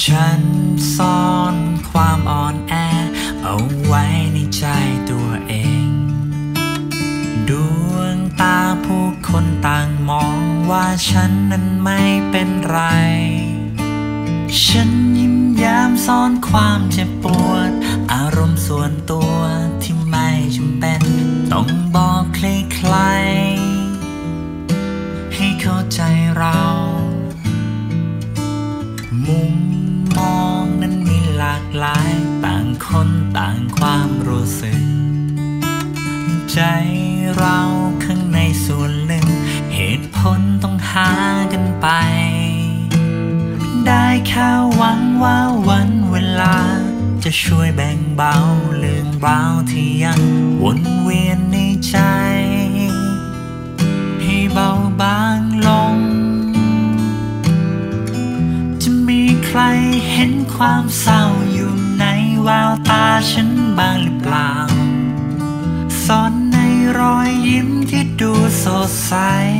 ฉันซ่อนความอ่อนแอเอาไว้ในใจตัวเองดวงตาผู้คนต่างมองว่าฉันนั้นไม่เป็นไรฉันยิ้มแย้มซ่อนความเจ็บปวดอารมณ์ส่วนตัวที่ไม่จำเป็นต้องบอกใครๆให้เข้าใจเรามุมมองนั้นมีหลากหลายต่างคนต่างความรู้สึกใจเราข้างในส่วนหนึ่งเหตุผลต้องหากันไปได้แค่หวังว่าวันเวลาจะช่วยแบ่งเบาเรื่องราวที่ยังวนเวียนในใจให้เบาบางลงจะมีใครเห็นความเศร้าอยู่ในแววตาฉันบ้างหรือเปล่าซ่อนในรอยยิ้มที่ดูสดใส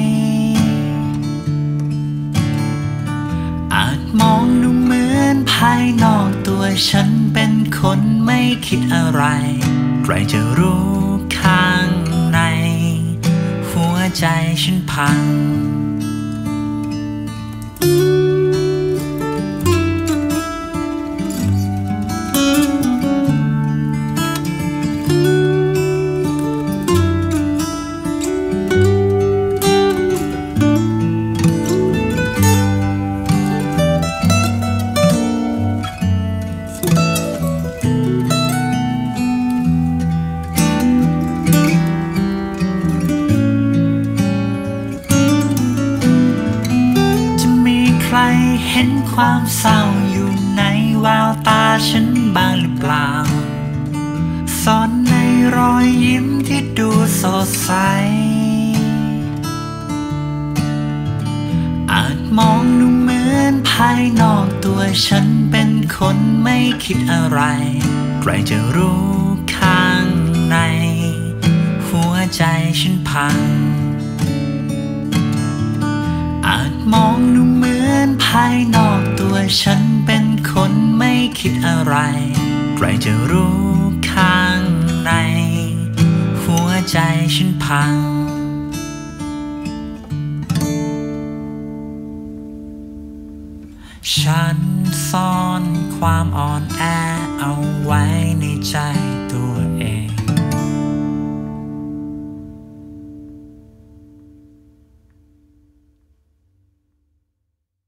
อาจมองดูเหมือนภายนอกตัวฉันเป็นคนไม่คิดอะไรใครจะรู้ข้างในหัวใจฉันพังเห็นความเศร้าอยู่ในแววตาฉันบ้างหรือเปล่าซ่อนในรอยยิ้มที่ดูสดใสอาจมองดูเหมือนภายนอกตัวฉันเป็นคนไม่คิดอะไรใครจะรู้ข้างในหัวใจฉันพังอาจมองดูเหมือนภายนอกตัวฉันเป็นคนไม่คิดอะไรใครจะรู้ข้างในหัวใจฉันพังฉันซ่อนความอ่อนแอเอาไว้ในใจ